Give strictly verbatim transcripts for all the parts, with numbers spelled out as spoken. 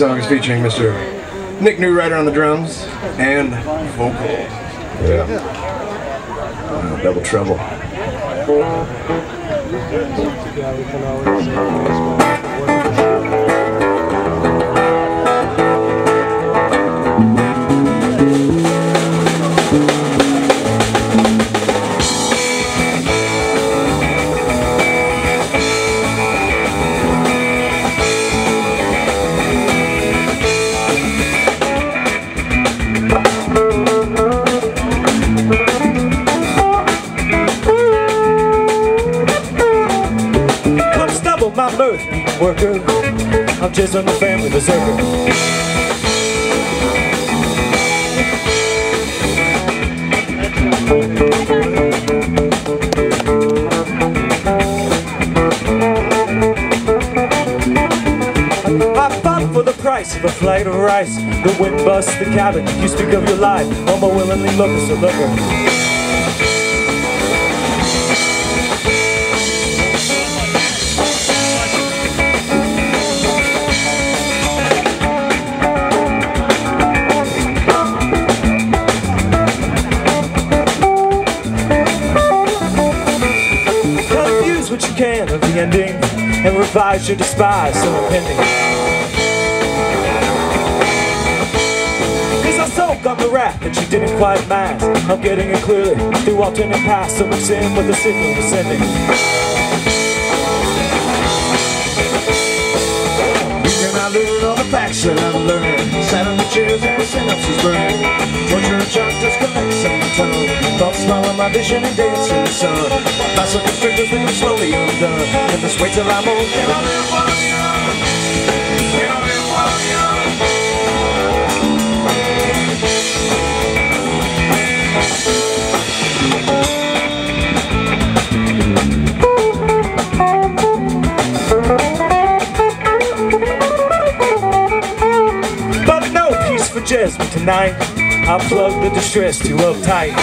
song is featuring Mister Nick Hyryder on the drums and vocal. Yeah. Uh, double trouble. My mirth, worker, I'm just on the family berserker. I fought for the price of a flight of rice. The wind busts the cabin, you speak of your life, all my willingly lookers to looker. What you can of the ending, and revise your despise so impending. Cause I soak on the wrath that you didn't quite mask. I'm getting it clearly through alternate paths, so mix in with the signal descending. You cannot learn all the facts that I've learned. Sat on the chairs and the synapses burn. Torture and shock just collects on my tongue. Thoughts smile on my vision and dance in the sun. That's what constrictors think I'm slowly undone. And just wait till I'm old. Can I live while I'm young? Can I live while I'm young? But no peace for Jasmine tonight. I'll plug the distress too uptight.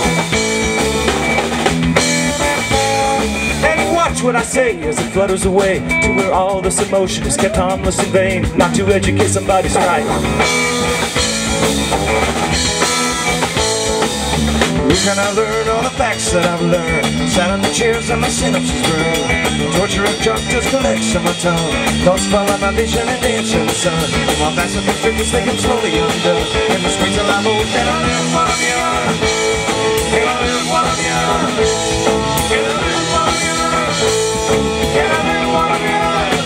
And watch what I say as it flutters away to where all this emotion is kept harmless in vain, not to educate somebody's right. You cannot learn all the facts that I've learned. Sat on the chairs and my synapses burn. Torture and chalk just collects on my tongue. Thoughts fall on my vision and dance in the sun. While that's what constrictors think I'm slowly undone. In the spring till I'm old. Can I live while I'm young? Can I live while I'm young? Can I live while I'm young? Can I live while I'm young?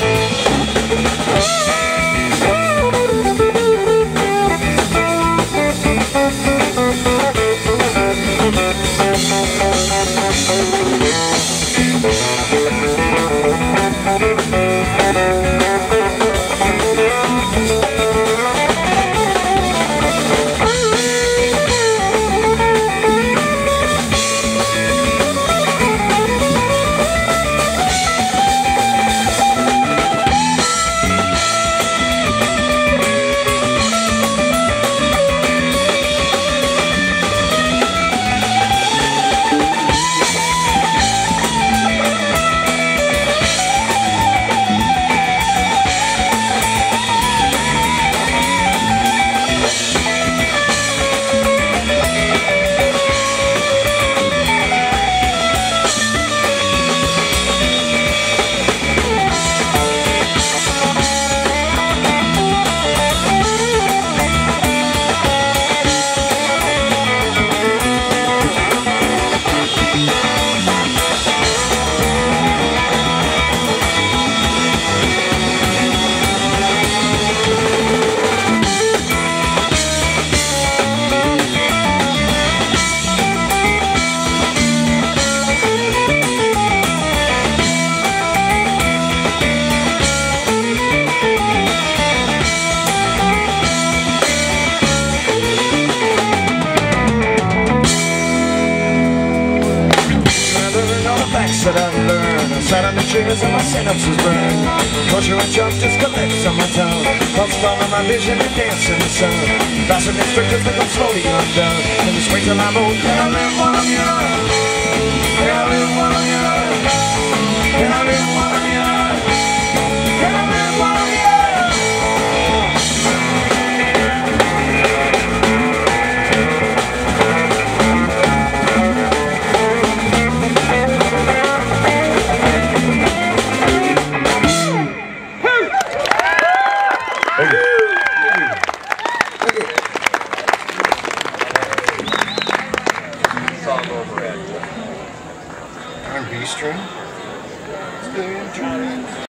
That I've learned. I sat on the chairs and my synapses burn. Torture and chalk just collects on my tongue. Thoughts fall on my vision and dance in the sun. Faster than strictures think I'm slowly undone. In this wait till I'm old. Can I live while I'm young? Can I live while I'm young? Can I live while I'm young? Can I live while I'm young? string. Stay in tune.